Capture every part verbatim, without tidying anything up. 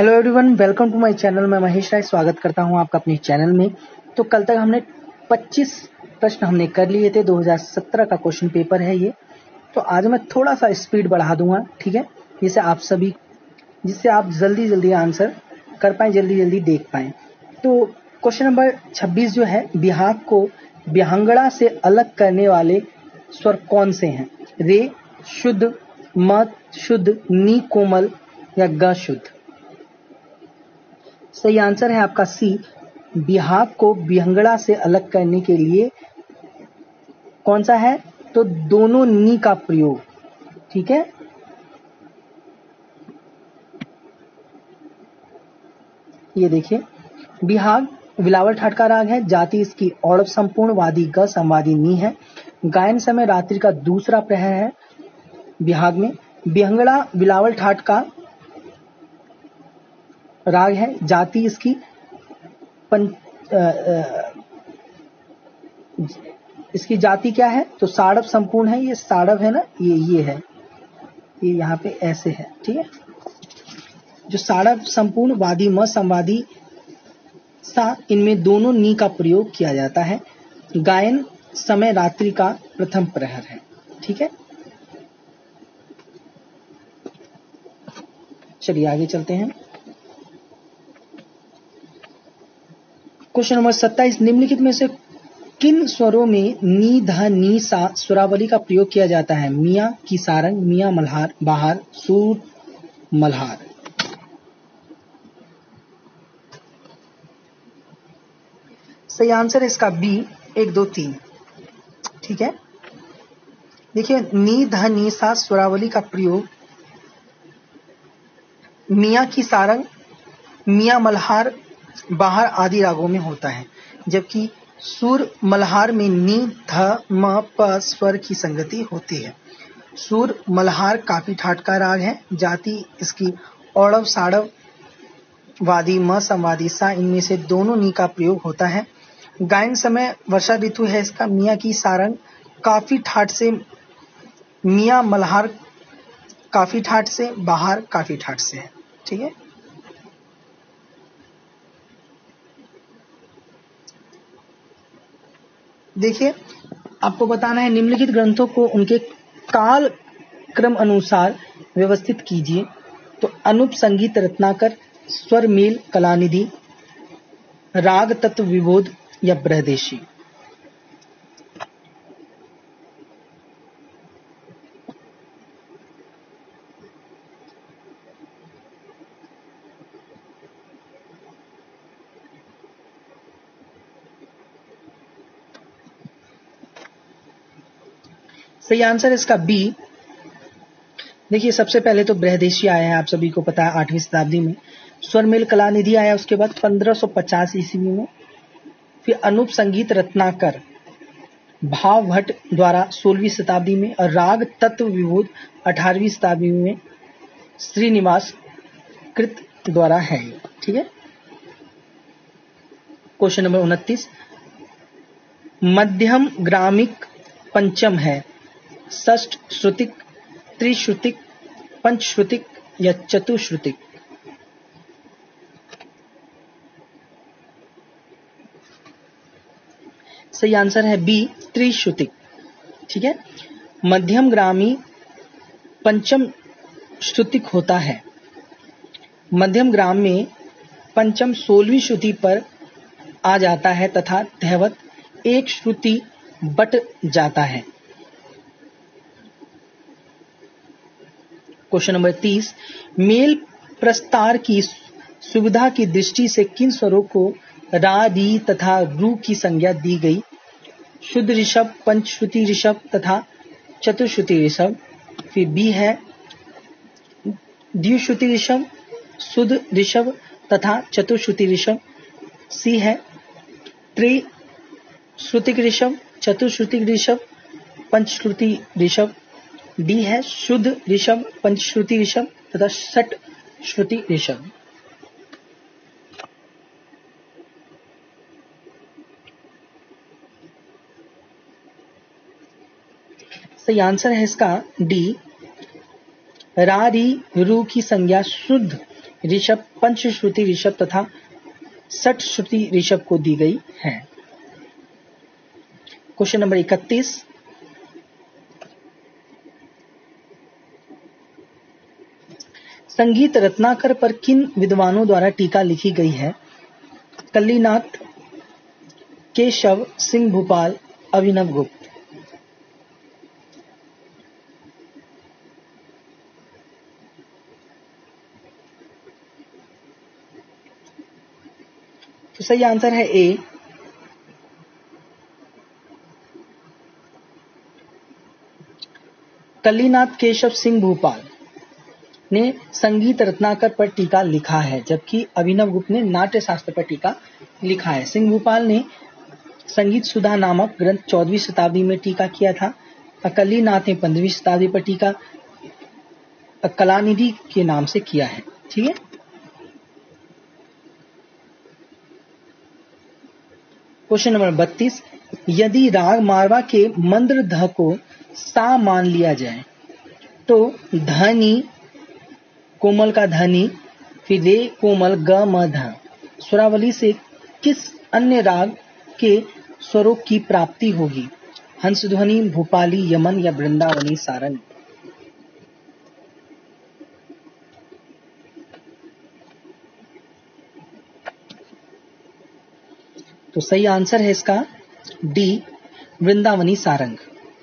Hello everyone, welcome to my channel. मैं महेश राय स्वागत करता हूं आपका अपने चैनल में। तो कल तक हमने पच्चीस प्रश्न हमने कर लिए थे। दो हज़ार सत्रह का क्वेश्चन पेपर है ये। तो आज मैं थोड़ा सा स्पीड बढ़ा दूंगा, ठीक है, जिससे आप सभी जिससे आप जल्दी जल्दी आंसर कर पाएं, जल्दी जल्दी देख पाएं। तो क्वेश्चन नंबर छब्बीस जो है, बिहाग को बिहंगड़ा से अलग करने वाले स्वर कौन से हैं? रे शुद्ध, म शुद्ध, नी कोमल या ग शुद्ध? सही आंसर है आपका सी। बिहाग को बिहंगड़ा से अलग करने के लिए कौन सा है? तो दोनों नी का प्रयोग, ठीक है। ये देखिए, बिहाग बिलावल ठाट का राग है। जाति इसकी औड़व संपूर्ण, वादी ग, संवादी नी है। गायन समय रात्रि का दूसरा प्रहर है बिहाग में। बिहंगड़ा बिलावल ठाट का राग है। जाति इसकी पं, आ, आ, इसकी जाति क्या है? तो साड़व संपूर्ण है। ये साड़व है ना, ये ये है, ये यहाँ पे ऐसे है, ठीक है। जो साड़व संपूर्ण, वादी म, संवादी सा, इनमें दोनों नी का प्रयोग किया जाता है। गायन समय रात्रि का प्रथम प्रहर है, ठीक है। चलिए आगे चलते हैं। क्वेश्चन नंबर सत्ताईस, निम्नलिखित में से किन स्वरों में नी, ध, नी, सा स्वरावली का प्रयोग किया जाता है? मियाँ की सारंग, मियाँ मल्हार, बाहर, सूर मल्हार। सही आंसर है इसका बी, एक दो तीन, ठीक है। देखिए, नी, ध, नी, सा स्वरावली का प्रयोग मियाँ की सारंग, मियाँ मल्हार, बाहर आदि रागों में होता है, जबकि सूर मल्हार में नी, ध, म, प स्वर की संगति होती है। सूर मल्हार काफी ठाट का राग है। जाति इसकी औड़व, साड़व, वादी म, संवादी सा, इनमें से दोनों नी का प्रयोग होता है। गायन समय वर्षा ऋतु है इसका। मियाँ की सारंग काफी ठाट से, मियाँ मल्हार काफी ठाट से, बाहर काफी ठाट से है, ठीक है। देखिए, आपको बताना है, निम्नलिखित ग्रंथों को उनके काल क्रम अनुसार व्यवस्थित कीजिए। तो अनूप संगीत रत्नाकर, स्वर मेल कलानिधि, राग तत्व विबोध या बृहदेशी? सही आंसर है इसका बी। देखिए, सबसे पहले तो बृहदेशी आया है, आप सभी को पता है, आठवीं शताब्दी में। स्वरमेल कलानिधि आया उसके बाद पंद्रह सौ पचास ईस्वी में। फिर अनूप संगीत रत्नाकर भाव भट्ट द्वारा सोलहवीं शताब्दी में, और राग तत्व विबोध अठारहवीं शताब्दी में श्रीनिवास कृत द्वारा है, ठीक है। क्वेश्चन नंबर उनतीस, मध्यम ग्रामिक पंचम है, षष्ठ श्रुतिक, त्रिश्रुतिक, पंचश्रुतिक या चतुश्रुतिक? सही आंसर है बी, त्रिश्रुतिक, ठीक है। मध्यम ग्रामी पंचम श्रुतिक होता है। मध्यम ग्राम में पंचम सोलहवीं श्रुति पर आ जाता है तथा धैवत एक श्रुति बट जाता है। क्वेश्चन नंबर तीस, मेल प्रस्तार की सुविधा की दृष्टि से किन स्वरों को रा, री तथा रू की संज्ञा दी गई? शुद्ध ऋषभ, पंचश्रुति ऋषभ तथा चतुश्रुति ऋषभ। फिर बी है द्विश्रुति ऋषभ, शुद्ध ऋषभ तथा चतुश्रुति ऋषभ। सी है त्रिश्रुतिक ऋषभ, चतुश्रुतिक ऋषभ, पंचश्रुति ऋषभ। डी है शुद्ध ऋषभ, पंचश्रुति ऋषभ तथा षट श्रुति ऋषभ। सही आंसर है इसका डी, रा, री, रू की संज्ञा शुद्ध ऋषभ पंचश्रुति ऋषभ तथा षट श्रुति ऋषभ को दी गई है। क्वेश्चन नंबर इकतीस, संगीत रत्नाकर पर किन विद्वानों द्वारा टीका लिखी गई है? कल्लीनाथ, केशव, सिंह भूपाल, अभिनव गुप्त। तो सही आंसर है ए, कल्लीनाथ केशव सिंह भूपाल ने संगीत रत्नाकर पर टीका लिखा है, जबकि अभिनव गुप्त ने नाट्य शास्त्र पर टीका लिखा है। सिंह भूपाल ने संगीत सुधा नामक ग्रंथ चौदहवीं शताब्दी में टीका किया था। कल्लीनाथ ने पंद्रहवीं शताब्दी पर टीका कलानिधि के नाम से किया है। ठीक है, क्वेश्चन नंबर बत्तीस, यदि राग मारवा के मंद्र ध को सा मान लिया जाए तो धनी कोमल का धनी, फिर रे कोमल ग म ध स्वरावली से किस अन्य राग के स्वरों की प्राप्ति होगी? हंसध्वनि, भूपाली, यमन या वृंदावनी सारंग। तो सही आंसर है इसका डी, वृंदावनी सारंग।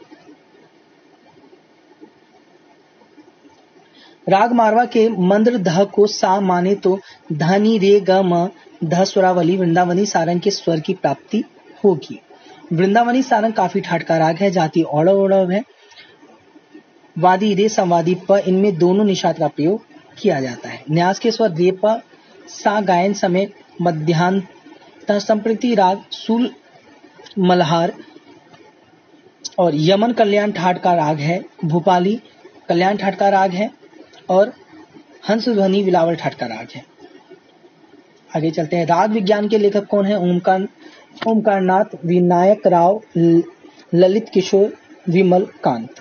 राग मारवा के मंद्र ध को सा माने तो धनी रे ग म ध स्वरावली वृंदावनी सारंग के स्वर की प्राप्ति होगी। वृंदावनी सारंग काफी ठाट का राग है, जाति औड़व औड़व है, वादी रे संवादी प, इनमें दोनों निषाद का प्रयोग किया जाता है। न्यास के स्वर रे प सा गायन समय मध्यांत संप्रति राग सूल मल्हार और यमन कल्याण ठाट का राग है, भूपाली कल्याण ठाट का राग है और हंसध्वनि बिलावल ठाट का राग है। आगे चलते हैं, राग विज्ञान के लेखक कौन है? ओमकार ओमकारनाथ, विनायक राव, ललित किशोर, विमल कांत।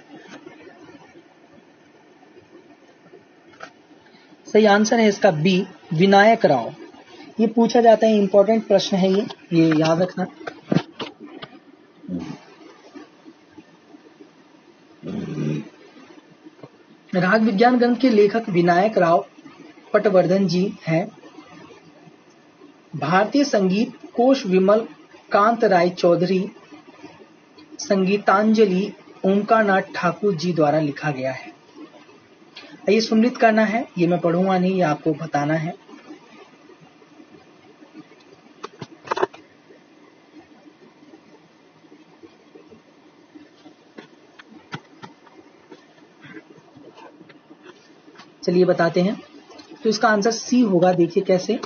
सही आंसर है इसका बी, विनायक राव। ये पूछा जाता है, इंपॉर्टेंट प्रश्न है ये ये याद रखना। राग विज्ञान ग्रंथ के लेखक विनायक राव पटवर्धन जी हैं। भारतीय संगीत कोश विमल कांत राय चौधरी संगीतांजलि ओमकारनाथ ठाकुर जी द्वारा लिखा गया है। ये सुमिलित करना है, ये मैं पढ़ूंगा नहीं, ये आपको बताना है। चलिए बताते हैं। तो इसका आंसर सी होगा, देखिए कैसे।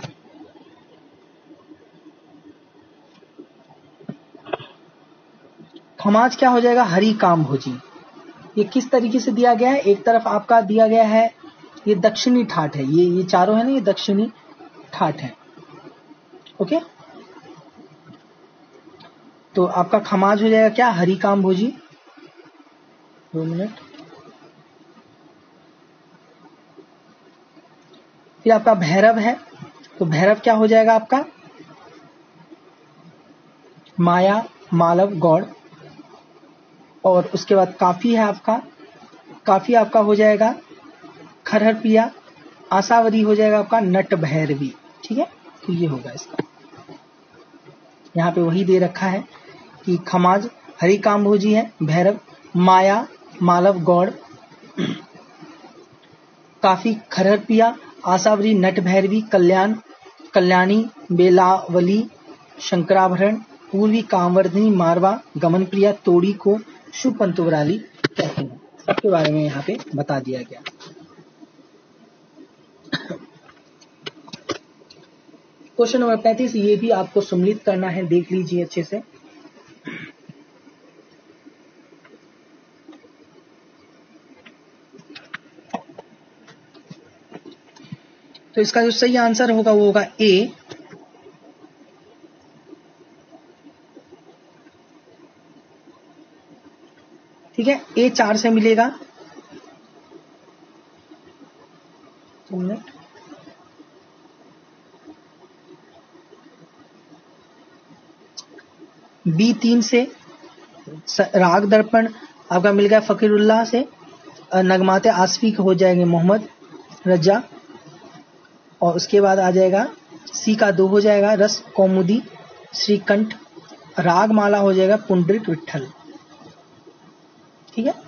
खमाज क्या हो जाएगा? हरि काम भोजी। ये किस तरीके से दिया गया है? एक तरफ आपका दिया गया है ये दक्षिणी ठाट है, ये ये चारों है ना, ये दक्षिणी ठाट है। ओके, तो आपका खमाज हो जाएगा क्या? हरि काम भोजी। दो मिनट। फिर आपका भैरव है, तो भैरव क्या हो जाएगा आपका? माया मालव गौड़। और उसके बाद काफी है आपका, काफी आपका हो जाएगा खरहर पिया। आशावरी हो जाएगा आपका नट भैरवी। ठीक है, तो ये होगा इसका। यहाँ पे वही दे रखा है कि खमाज हरि काम भोजी है, भैरव माया मालव गौड़, काफी खरहर पिया, आशावरी नट भैरवी, कल्याण कल्याणी बेलावली, शंकराभरण, पूर्वी कामवर्धिनी, मारवा, गमन प्रिया, तोड़ी को शुभ पंतुवराली कहते हैं। सबके बारे में यहाँ पे बता दिया गया। क्वेश्चन नंबर पैंतीस, ये भी आपको सम्मिलित करना है, देख लीजिए अच्छे से। तो इसका जो सही आंसर होगा वो होगा ए, ठीक है, ए चार से मिलेगा। बी तीन से राग दर्पण आपका मिल गया फकीरुल्लाह से, नगमाते आसफी हो जाएंगे मोहम्मद रजा, और उसके बाद आ जाएगा सी का दो हो जाएगा रस कौमुदी श्रीकंठ, राग माला हो जाएगा पुंडरिक विठल। ठीक है,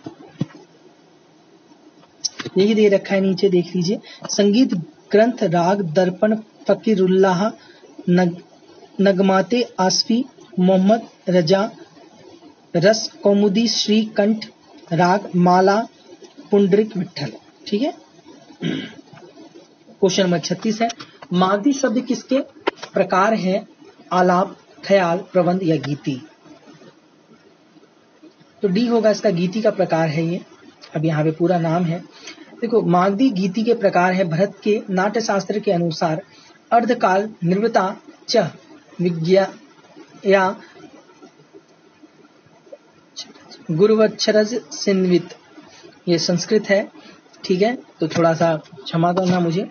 यही दे रखा है नीचे, देख लीजिए। संगीत ग्रंथ राग दर्पण फकीरुल्लाह, नग, नगमाते आसफी मोहम्मद रजा, रस कौमुदी श्रीकंठ, राग माला पुंडरिक विठल। ठीक है, क्वेश्चन नंबर छत्तीस है, मागधी शब्द किसके प्रकार है? आलाप, ख्याल, प्रबंध या गीति? तो डी होगा इसका, गीति का प्रकार है ये। अब यहाँ पे पूरा नाम है, देखो मागधी गीति के प्रकार है। भरत के नाट्य शास्त्र के अनुसार अर्धकाल, निर्वृता, च विज्ञा या गुरुवक्षरज सिन्वित, ये संस्कृत है। ठीक है, तो थोड़ा सा क्षमा करना मुझे।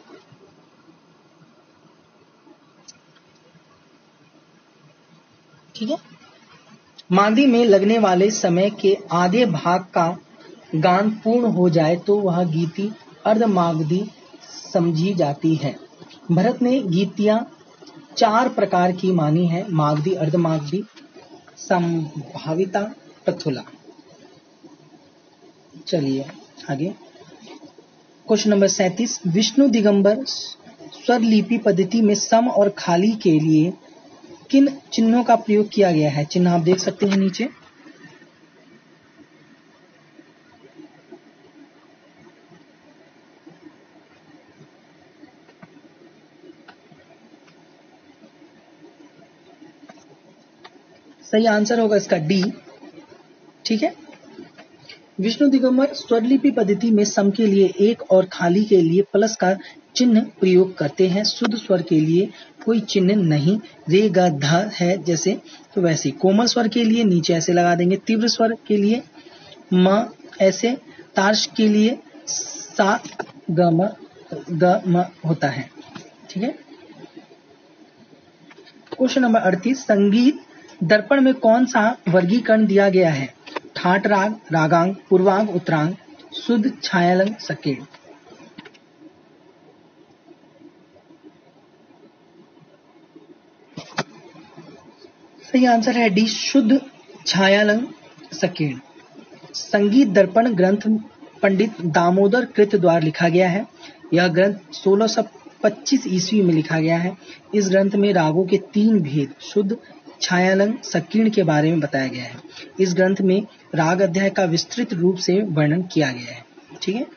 ठीक है, मागधी में लगने वाले समय के आधे भाग का गान पूर्ण हो जाए तो वह गीति अर्धमागधी समझी जाती है। भरत ने गीतियां चार प्रकार की मानी है, मागधी, अर्धमागधी, संभाविता, प्रथुला। चलिए आगे, क्वेश्चन नंबर सैंतीस, विष्णु दिगंबर स्वर लिपि पद्धति में सम और खाली के लिए किन चिन्हों का प्रयोग किया गया है? चिन्ह आप देख सकते हैं नीचे। सही आंसर होगा इसका डी। ठीक है, विष्णु दिगंबर स्वरलिपि पद्धति में सम के लिए एक और खाली के लिए प्लस का चिन्ह प्रयोग करते हैं। शुद्ध स्वर के लिए कोई चिन्ह नहीं, रे ग ध है जैसे, तो वैसे। कोमल स्वर के लिए नीचे ऐसे लगा देंगे, तीव्र स्वर के लिए म ऐसे, तार्श के लिए सा ग म ग म होता है। ठीक है, क्वेश्चन नंबर अड़तीस, संगीत दर्पण में कौन सा वर्गीकरण दिया गया है? ठाट राग, रागांग, पूर्वांग, उत्तरांग, शुद्ध, छायालंग, सकेड़। सही आंसर है डी, शुद्ध, छायालंग, सकेड़। संगीत दर्पण ग्रंथ पंडित दामोदर कृत द्वारा लिखा गया है। यह ग्रंथ सोलह सौ पच्चीस ईस्वी में लिखा गया है। इस ग्रंथ में रागों के तीन भेद, शुद्ध, छायालंग, सकीर्ण के बारे में बताया गया है। इस ग्रंथ में राग अध्याय का विस्तृत रूप से वर्णन किया गया है। ठीक है,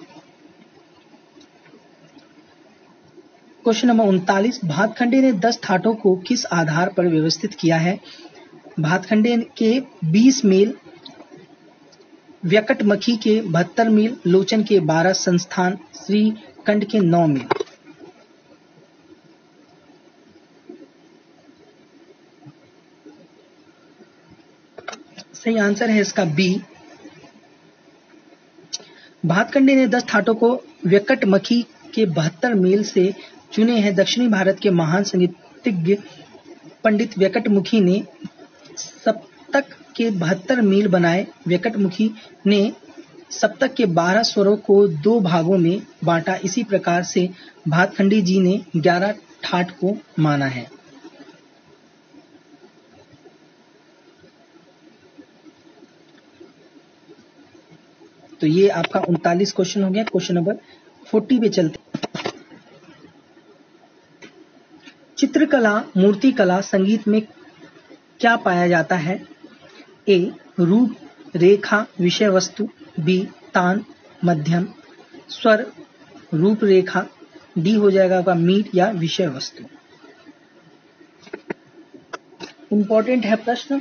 क्वेश्चन नंबर उनतालीस, भातखंडे ने दस ठाटों को किस आधार पर व्यवस्थित किया है? भातखंडे के बीस मेल, व्यकटमखी के बहत्तर मेल, लोचन के बारह, संस्थान श्रीकंठ के नौ मेल। सही आंसर है इसका बी। भातखंडे ने दस ठाटों को व्यकटमखी के बहत्तर मेल से चुने हैं। दक्षिणी भारत के महान संगीतज्ञ पंडित व्यकटमुखी ने सप्तक के बहत्तर मेल बनाए। व्यकटमुखी ने सप्तक के बारह स्वरों को दो भागों में बांटा। इसी प्रकार से भातखंडी जी ने ग्यारह ठाट को माना है। तो ये आपका उनतालीस क्वेश्चन हो गया। क्वेश्चन नंबर चालीस पे चलते हैं। चित्रकला, मूर्तिकला, संगीत में क्या पाया जाता है? ए रूप, रेखा, विषय वस्तु, बी तान, मध्यम, स्वर, रूप रेखा, डी हो जाएगा आपका मीट या विषय वस्तु। इंपॉर्टेंट है प्रश्न।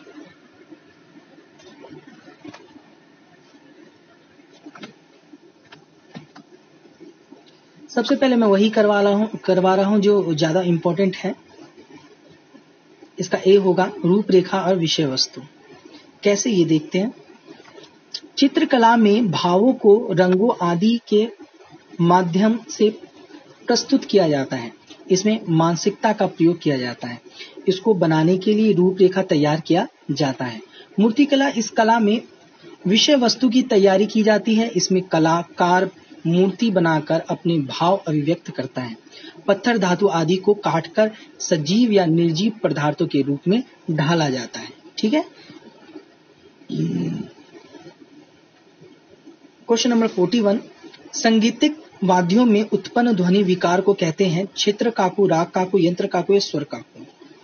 सबसे पहले मैं वही करवा रहा हूं करवा रहा हूं जो ज्यादा इंपॉर्टेंट है। इसका ए होगा रूपरेखा और विषय वस्तु। कैसे, ये देखते हैं। चित्रकला में भावों को रंगों आदि के माध्यम से प्रस्तुत किया जाता है। इसमें मानसिकता का प्रयोग किया जाता है। इसको बनाने के लिए रूपरेखा तैयार किया जाता है। मूर्तिकला, इस कला में विषय वस्तु की तैयारी की जाती है। इसमें कलाकार मूर्ति बनाकर अपने भाव अभिव्यक्त करता है। पत्थर, धातु आदि को काटकर सजीव या निर्जीव पदार्थों के रूप में ढाला जाता है। ठीक है। क्वेश्चन नंबर इकतालीस, संगीतिक वाद्यों में उत्पन्न ध्वनि विकार को कहते हैं क्षेत्र काकू, राग काकू, यंत्र काकू या स्वर काकू।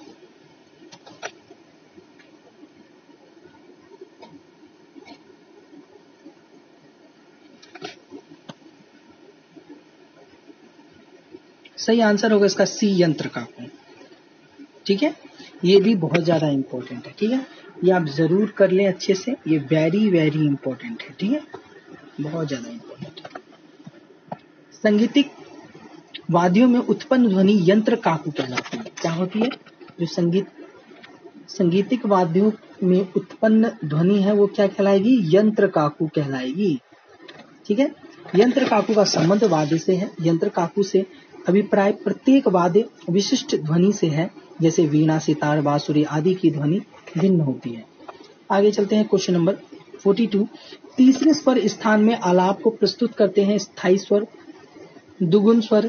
सही आंसर होगा इसका सी, यंत्र काकू। ठीक है, ये भी बहुत ज्यादा इंपॉर्टेंट है। ठीक है, ये आप जरूर कर लें अच्छे से, ये वेरी वेरी इंपॉर्टेंट है। ठीक है, बहुत ज्यादा इंपॉर्टेंट है। संगीतिक वाद्यों में उत्पन्न ध्वनि यंत्र काकू कहलाती है। क्या होती है? जो संगीत संगीतिक वाद्यों में उत्पन्न ध्वनि है वो क्या कहलाएगी? यंत्र काकू कहलाएगी। ठीक है, यंत्र काकू का संबंध वाद्य से है। यंत्र काकू से अभिप्राय प्रत्येक वाद्य विशिष्ट ध्वनि से है, जैसे वीणा, सितार, बांसुरी आदि की ध्वनि भिन्न होती है। आगे चलते हैं क्वेश्चन नंबर बयालीस। तीसरे स्वर स्थान में आलाप को प्रस्तुत करते हैं स्थायी स्वर, दुगुन स्वर,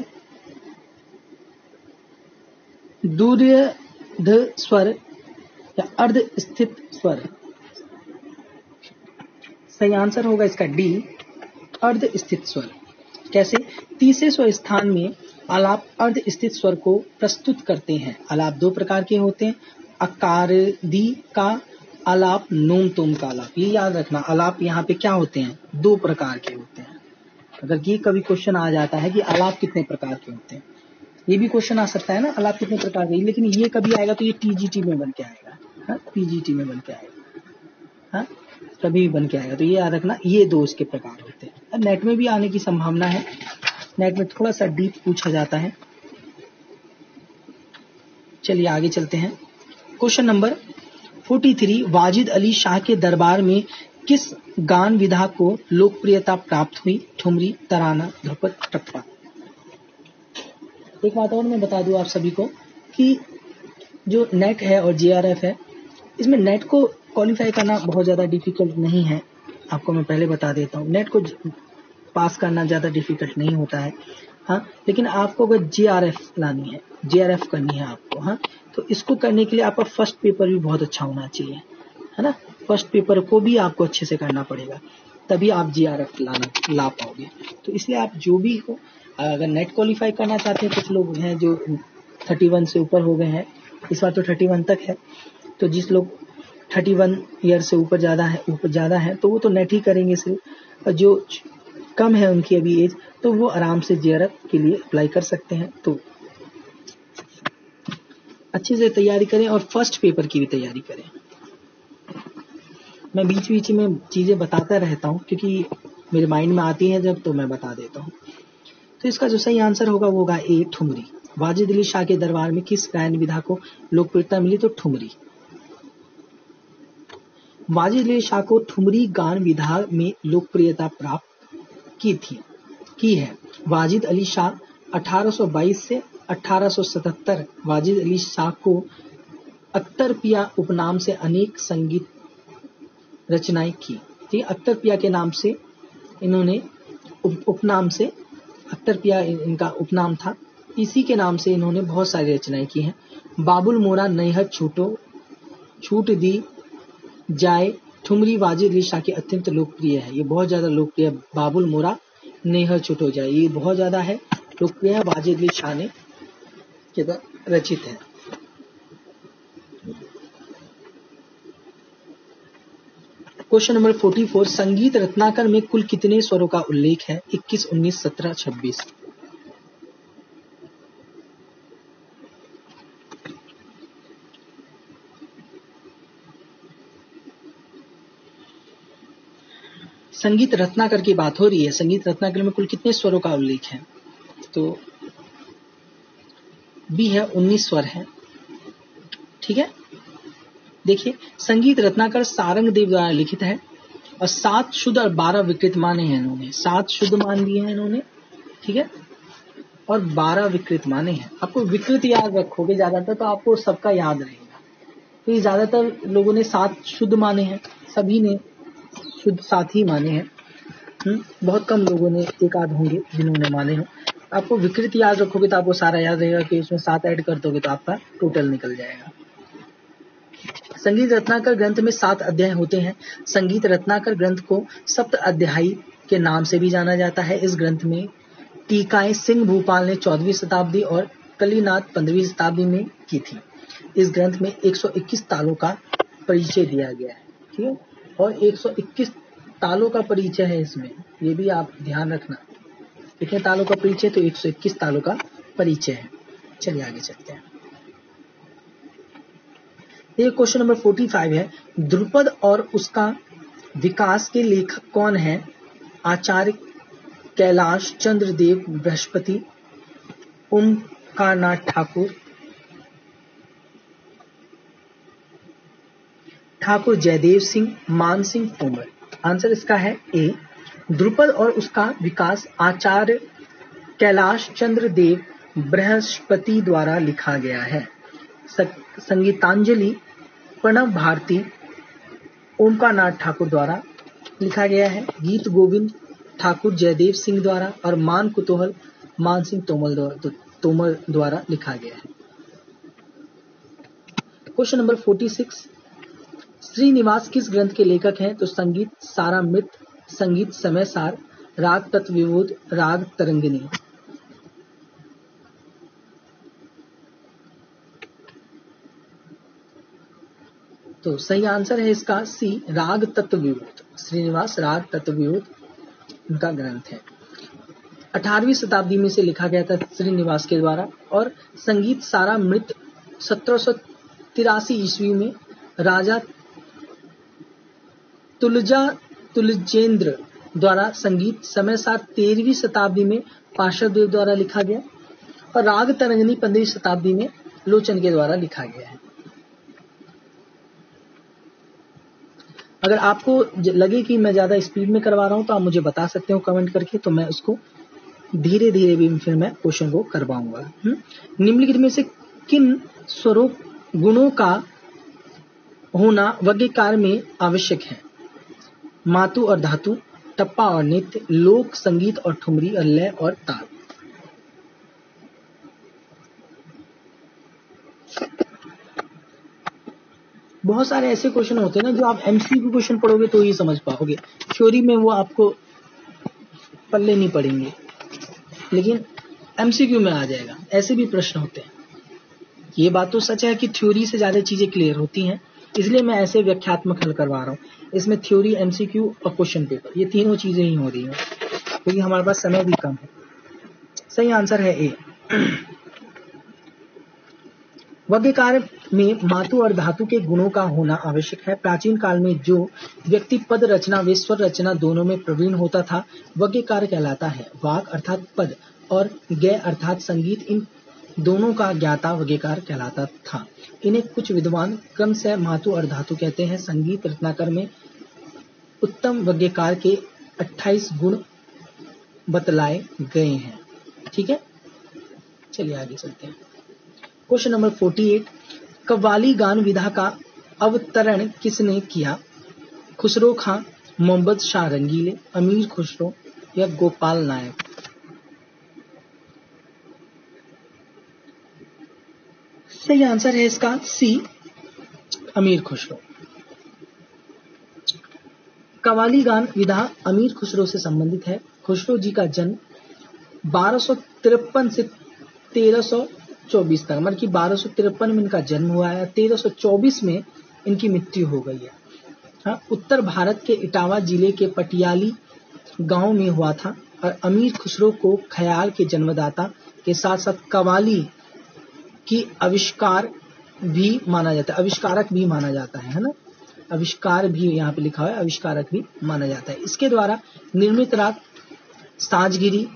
दूर्ध स्वर या अर्ध स्थित स्वर। सही आंसर होगा इसका डी, अर्ध स्थित स्वर। कैसे? तीसरे स्वर स्थान में आलाप अर्ध स्थित स्वर को प्रस्तुत करते हैं। आलाप दो प्रकार के होते हैं, अकारदी का आलाप, नोम तोम का आलाप। ये याद रखना, आलाप यहाँ पे क्या होते हैं? दो प्रकार के होते हैं। अगर ये कभी क्वेश्चन आ जाता है कि आलाप कितने प्रकार के होते हैं, ये भी क्वेश्चन आ सकता है ना, आलाप कितने प्रकार के, लेकिन ये कभी आएगा तो ये टीजीटी में बन के आएगा। हाँ, पीजीटी में बन के आएगा। हाँ, कभी भी बन के आएगा, तो ये याद रखना, ये दो इसके प्रकार होते हैं। नेट में भी आने की संभावना है, नेट में थोड़ा सा डीप पूछा जाता है। चलिए आगे चलते हैं। क्वेश्चन नंबर तैंतालीस, वाजिद अली शाह के दरबार में किस गान विधा को लोकप्रियता प्राप्त हुई? ठुमरी, तराना, ध्रुपद, टप्पा। एक बात और मैं बता दूं आप सभी को कि जो नेट है और जेआरएफ है, इसमें नेट को क्वालिफाई करना बहुत ज्यादा डिफिकल्ट नहीं है। आपको मैं पहले बता देता हूँ, नेट को पास करना ज्यादा डिफिकल्ट नहीं होता है। हाँ, लेकिन आपको अगर जेआरएफ लानी है, जेआरएफ करनी है आपको, हाँ, तो इसको करने के लिए आपका फर्स्ट पेपर भी बहुत अच्छा होना चाहिए, है ना। फर्स्ट पेपर को भी आपको अच्छे से करना पड़ेगा, तभी आप जेआरएफ लाना ला पाओगे। तो इसलिए आप जो भी हो, अगर नेट क्वालिफाई करना चाहते हैं, कुछ लोग हैं जो इकतीस से ऊपर हो गए हैं, इस बार तो इकतीस तक है, तो जिस लोग इकतीस ईयर से ऊपर ज्यादा है ऊपर ज्यादा है तो वो तो नेट ही करेंगे सिर्फ, और जो कम है उनकी अभी एज, तो वो आराम से जेआरएफ के लिए अप्लाई कर सकते हैं। तो अच्छे से तैयारी करें और फर्स्ट पेपर की भी तैयारी करें। मैं बीच बीच में चीजें बताता रहता हूँ क्योंकि मेरे माइंड में आती हैं जब, तो मैं बता देता हूँ। तो इसका जो सही आंसर होगा वो होगा ए, ठुमरी। वाजिद अली शाह के दरबार में किस गायन विधा को लोकप्रियता मिली? तो ठुमरी। वाजिद अली शाह को ठुमरी गान विधा में लोकप्रियता प्राप्त की थी की है। वाजिद अली शाह अठारह सौ बाईस से अठारह सौ सतहत्तर, वाजिद अली शाह को अख्तर पिया उपनाम से अनेक संगीत रचनाएं की। ठीक, अख्तर पिया के नाम से इन्होंने उप, उपनाम से अख्तर पिया इनका उपनाम था, इसी के नाम से इन्होंने बहुत सारी रचनाएं की हैं। बाबुल मोरा नैहर छूटो छूट दी जाए, ठुमरी वाजिद अली शाह की अत्यंत लोकप्रिय है। ये बहुत ज्यादा लोकप्रिय, बाबुल मोरा नैहर छूटो जाए, ये बहुत ज्यादा है लोकप्रिय है, वाजिद अली शाह ने रचित है। क्वेश्चन नंबर चौवालीस, संगीत रत्नाकर में कुल कितने स्वरों का उल्लेख है? इक्कीस, उन्नीस, सत्रह, छब्बीस। संगीत रत्नाकर की बात हो रही है, संगीत रत्नाकर में कुल कितने स्वरों का उल्लेख है? तो बी है, उन्नीस स्वर है। ठीक है, देखिए संगीत रत्नाकर सारंग देव द्वारा लिखित है और सात शुद्ध और बारह विकृत माने हैं इन्होंने, सात शुद्ध मान दिए हैं इन्होंने। ठीक है, और बारह विकृत माने हैं। आपको विकृत याद रखोगे ज्यादातर तो आपको सबका याद रहेगा। तो ये ज्यादातर लोगों ने सात शुद्ध माने हैं, सभी ने शुद्ध सात ही माने हैं। हुँ? बहुत कम लोगों ने एक आध होंगे जिन्होंने माने हो। आपको विकृत याद रखोगे तो आपको सारा याद रहेगा कि उसमें सात ऐड कर दोगे तो आपका टोटल निकल जाएगा। संगीत रत्नाकर ग्रंथ में सात अध्याय होते हैं। संगीत रत्नाकर ग्रंथ को सप्त अध्यायी के नाम से भी जाना जाता है। इस ग्रंथ में टीकाएं सिंह भूपाल ने चौदहवीं शताब्दी और कलीनाथ पंद्रहवीं शताब्दी में की थी। इस ग्रंथ में एक सौ इक्कीस तालों का परिचय दिया गया है, ठीक है, और एक सौ इक्कीस तालों का परिचय है इसमें, ये भी आप ध्यान रखना। कितने तालों का परिचय? तो एक सौ इक्कीस तालों का परिचय है। चलिए आगे चलते हैं। ये क्वेश्चन नंबर पैंतालीस है, ध्रुपद और उसका विकास के लेखक कौन है? आचार्य कैलाश चंद्र देव बृहस्पति, ओमकारनाथ ठाकुर, ठाकुर जयदेव सिंह, मान सिंह तोमर। आंसर इसका है ए। ध्रुपद और उसका विकास आचार्य कैलाश चंद्र देव बृहस्पति द्वारा लिखा गया है। संगीतांजलि प्रणव भारती ओमकारनाथ ठाकुर द्वारा लिखा गया है। गीत गोविंद ठाकुर जयदेव सिंह द्वारा और मान कुतूहल मान सिंह तोमर द्वारा तोमर द्वारा लिखा गया है। क्वेश्चन नंबर छियालीस, श्रीनिवास किस ग्रंथ के लेखक हैं? तो संगीत सारामृत, संगीत समय सार, राग तत्वविभूत, राग तरंगिणी। तो सही आंसर है इसका सी, राग तत्वविभूत। श्रीनिवास राग तत्वविभूत उनका ग्रंथ है। अठारहवीं शताब्दी में से लिखा गया था श्रीनिवास के द्वारा। और संगीत सारामृत सत्रह सौ तिरासी ईस्वी में राजा तुलजा तुलजेंद्र द्वारा, संगीत समय सार तेरहवीं शताब्दी में पार्श्वदेव द्वारा लिखा गया और राग तरंगिणी पंद्रहवीं शताब्दी में लोचन के द्वारा लिखा गया है। अगर आपको लगे कि मैं ज्यादा स्पीड में करवा रहा हूं तो आप मुझे बता सकते हो कमेंट करके, तो मैं उसको धीरे धीरे भी फिर मैं क्वेश्चन को करवाऊंगा। निम्नलिखित में से किन स्वरूप गुणों का होना वाद्यकार में आवश्यक है? मातु और धातु, टप्पा और नृत्य, लोक संगीत और ठुमरी, और लय और ताल। बहुत सारे ऐसे क्वेश्चन होते हैं ना जो आप एमसीक्यू क्वेश्चन पढ़ोगे तो ही समझ पाओगे, थ्योरी में वो आपको पल्ले नहीं पड़ेंगे, लेकिन एमसीक्यू में आ जाएगा। ऐसे भी प्रश्न होते हैं। ये बात तो सच है कि थ्योरी से ज्यादा चीजें क्लियर होती हैं, इसलिए मैं ऐसे व्याख्यात्मक हल करवा रहा हूँ। इसमें थ्योरी, एमसीक्यू और क्वेश्चन पेपर, ये तीनों चीजें ही हो रही हैं क्योंकि हमारे पास समय भी कम है। सही आंसर है ए। वाद्यकार में मातु और धातु के गुणों का होना आवश्यक है। प्राचीन काल में जो व्यक्ति पद रचना व स्वर रचना दोनों में प्रवीण होता था वाद्यकार कहलाता है। वाक अर्थात पद और गय अर्थात संगीत, इन दोनों का ज्ञाता वाद्यकार कहलाता था। इन्हें कुछ विद्वान क्रम से मातु और धातु कहते हैं। संगीत रत्नाकर में उत्तम वाद्यकार के अट्ठाईस गुण बतलाए गए हैं। ठीक है, चलिए आगे चलते हैं। क्वेश्चन नंबर अड़तालीस, कव्वाली गान विधा का अवतरण किसने किया? खुसरो खां, मोहम्मद शाह रंगीले, अमीर खुसरो या गोपाल नायक? सही आंसर है इसका सी, अमीर खुसरो। कव्वाली गान विधा अमीर खुसरो से संबंधित है। खुसरो जी का जन्म बारह सौ तिरपन से तेरह सौ चौबीस तक, मतलब कि बारह सौ तिरपन में इनका जन्म हुआ है, तेरह सौ चौबीस में इनकी मृत्यु हो गई है। हाँ, उत्तर भारत के इटावा जिले के पटियाली गांव में हुआ था और अमीर खुसरो को ख्याल के जन्मदाता के साथ साथ कव्वाली की आविष्कार भी माना जाता है, आविष्कारक भी माना जाता है, है ना। आविष्कार भी यहाँ पे लिखा हुआ है, आविष्कारक भी माना जाता है। इसके द्वारा निर्मित राग साजगिरी,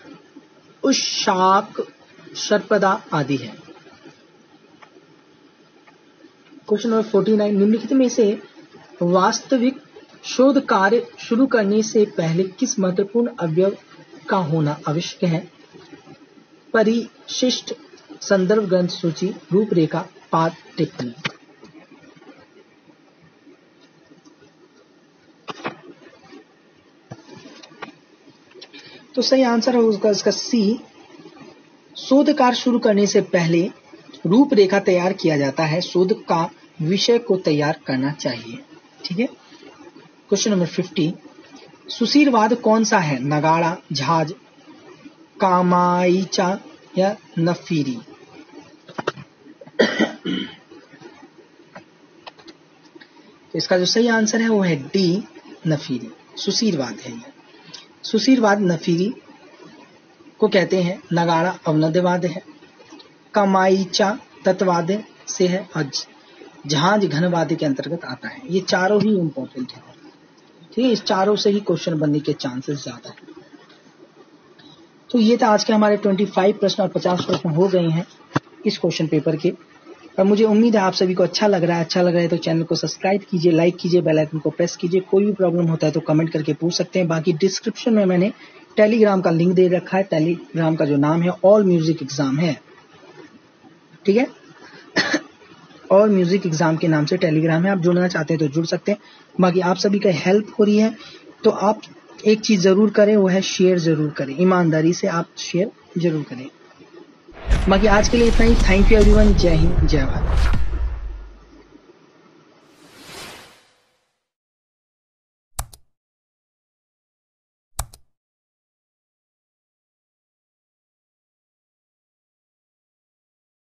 उशाक, षटपदा आदि है। क्वेश्चन नंबर उनचास, निम्नलिखित में से वास्तविक शोध कार्य शुरू करने से पहले किस महत्वपूर्ण अवयव का होना आवश्यक है? परिशिष्ट संदर्भ ग्रंथ सूची रूपरेखा पाठ टिप्पणी। तो सही आंसर है उसका इसका सी। शोध कार्य शुरू करने से पहले रूपरेखा तैयार किया जाता है। शोध का विषय को तैयार करना चाहिए। ठीक है। क्वेश्चन नंबर फिफ्टी, सुशीलवाद कौन सा है? नगाड़ा, झाज, कामाईचा या नफीरी? तो इसका जो सही आंसर है वो है डी, नफीरी। सुशीलवाद है ये। सुशीलवाद नफीरी को कहते हैं। नगाड़ा अवनद्यवाद है, कामाईचा तत्ववाद से है और जहाज घनवाद के अंतर्गत आता है। ये चारों ही इंपॉर्टेंट है। ठीक है, इस चारों से ही क्वेश्चन बनने के चांसेस ज्यादा है। तो ये था आज के हमारे पच्चीस प्रश्न और पचास प्रश्न हो गए हैं इस क्वेश्चन पेपर के। और मुझे उम्मीद है आप सभी को अच्छा लग रहा है। अच्छा लग रहा है तो चैनल को सब्सक्राइब कीजिए, लाइक कीजिए, बेल आइकन को प्रेस कीजिए। कोई भी प्रॉब्लम होता है तो कमेंट करके पूछ सकते हैं। बाकी डिस्क्रिप्शन में मैंने टेलीग्राम का लिंक दे रखा है। टेलीग्राम का जो नाम है ऑल म्यूजिक एग्जाम है। ठीक है, ऑल म्यूजिक एग्जाम के नाम से टेलीग्राम है। आप जुड़ना चाहते हैं तो जुड़ सकते हैं। बाकी आप सभी का हेल्प हो रही है तो आप एक चीज जरूर करें, वो है शेयर जरूर करें। ईमानदारी से आप शेयर जरूर करें। बाकी आज के लिए इतना ही। Thank you everyone. जय हिंद, जय भारत।